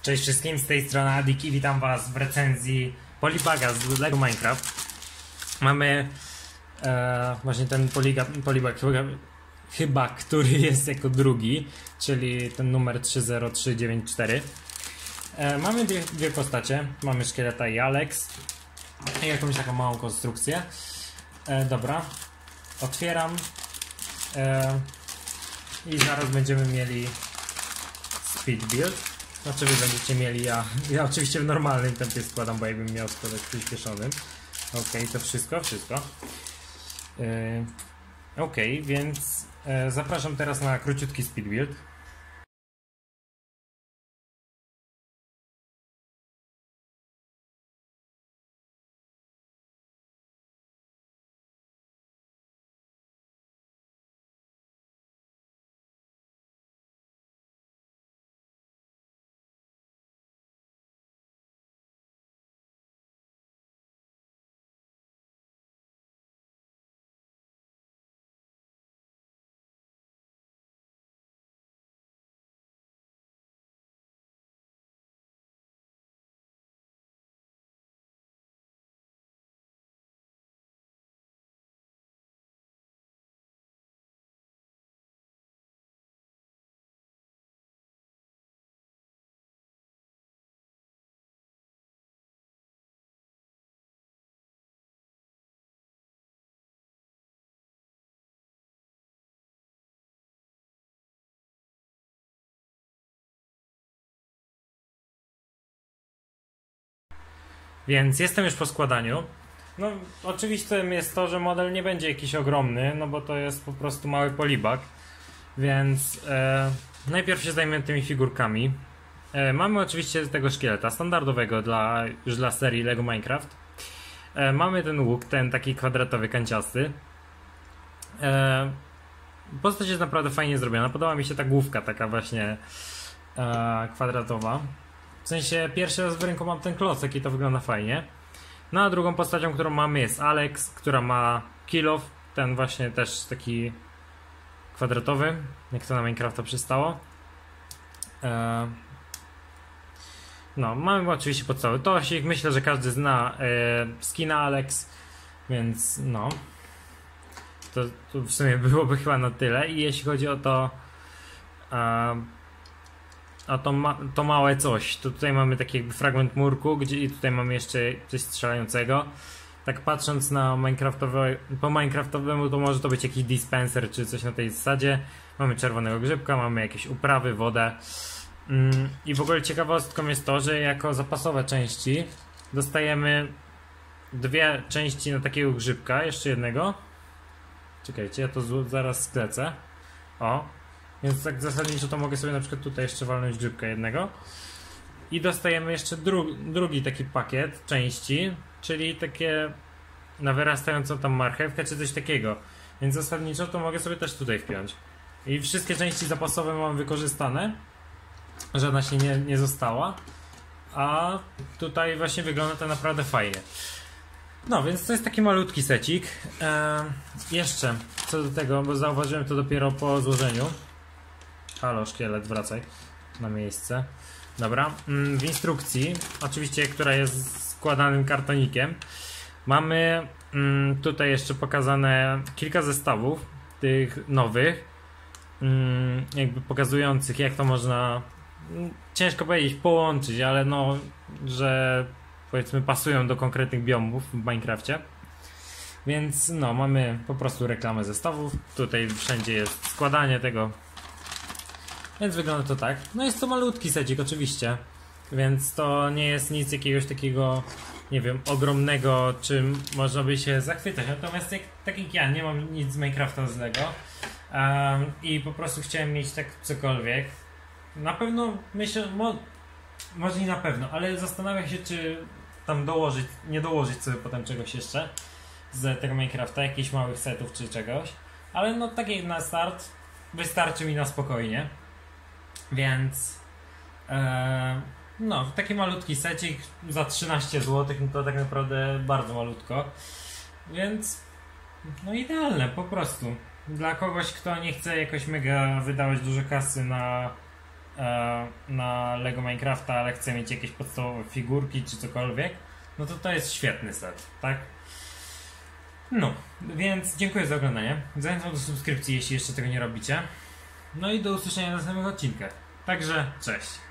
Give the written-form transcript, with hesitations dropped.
Cześć wszystkim, z tej strony Adik i witam was w recenzji Polibaga z LEGO Minecraft. Mamy właśnie ten Polibag chyba, który jest jako drugi, czyli ten numer 30394. Mamy dwie postacie, mamy Szkieleta i Alex i jakąś taką małą konstrukcję. Dobra, otwieram i zaraz będziemy mieli speed build. Znaczy wy będziecie mieli, ja oczywiście w normalnym tempie składam, bo jakbym miał składać w przyspieszonym. Okej, to wszystko. Okej, więc zapraszam teraz na króciutki speed build. Więc jestem już po składaniu. No, oczywistym jest to, że model nie będzie jakiś ogromny, no bo to jest po prostu mały polibag. Więc najpierw się zajmę tymi figurkami. Mamy oczywiście tego szkieleta standardowego już dla serii LEGO Minecraft. Mamy ten łuk, ten taki kwadratowy, kanciasty. Postać jest naprawdę fajnie zrobiona. Podoba mi się ta główka taka właśnie kwadratowa. W sensie pierwszy raz w ręku mam ten klocek i to wygląda fajnie. No a drugą postacią, którą mamy, jest Alex, która ma kill off, ten właśnie też taki kwadratowy, jak to na Minecrafta przystało. No, mamy oczywiście podstawy. Myślę, że każdy zna skina Alex, więc no. To w sumie byłoby chyba na tyle. I jeśli chodzi o to to małe coś, to tutaj mamy taki jakby fragment murku, i tutaj mamy jeszcze coś strzelającego. Tak patrząc na po minecraftowemu, to może to być jakiś dispenser czy coś na tej zasadzie. Mamy czerwonego grzybka, mamy jakieś uprawy, wodę. I w ogóle ciekawostką jest to, że jako zapasowe części dostajemy dwie części na takiego grzybka, jeszcze jednego. Czekajcie, ja to zaraz sklecę. O. Więc tak zasadniczo to mogę sobie na przykład tutaj jeszcze walnąć grzybka jednego. I dostajemy jeszcze drugi taki pakiet części, czyli takie na wyrastającą tam marchewkę czy coś takiego. Więc zasadniczo to mogę sobie też tutaj wpiąć. I wszystkie części zapasowe mam wykorzystane. Żadna się nie została. A tutaj właśnie wygląda to naprawdę fajnie. No więc to jest taki malutki secik. Jeszcze co do tego, bo zauważyłem to dopiero po złożeniu. Halo, szkielet, wracaj na miejsce. Dobra, w instrukcji, oczywiście, która jest składanym kartonikiem, mamy tutaj jeszcze pokazane kilka zestawów tych nowych, jakby pokazujących, jak to można, ciężko powiedzieć, połączyć, ale no, że powiedzmy pasują do konkretnych biomów w Minecrafcie. Więc no, mamy po prostu reklamę zestawów, tutaj wszędzie jest składanie tego. Więc wygląda to tak. No jest to malutki secik oczywiście, więc to nie jest nic jakiegoś takiego, nie wiem, ogromnego, czym można by się zachwycać. Natomiast tak jak ja, nie mam nic z Minecrafta z LEGO i po prostu chciałem mieć tak cokolwiek. Na pewno myślę, może nie na pewno, ale zastanawiam się, czy tam nie dołożyć sobie potem czegoś jeszcze z tego Minecrafta, jakichś małych setów czy czegoś. Ale no taki na start wystarczy mi na spokojnie. Więc no, taki malutki secik za 13 zł, no to tak naprawdę bardzo malutko. Więc no idealne po prostu. Dla kogoś, kto nie chce jakoś mega wydawać dużo kasy na na Lego Minecrafta, ale chce mieć jakieś podstawowe figurki czy cokolwiek, no to jest świetny set, tak? No, więc dziękuję za oglądanie. Zachęcam do subskrypcji, jeśli jeszcze tego nie robicie. No i do usłyszenia w następnych odcinkach. Także, cześć!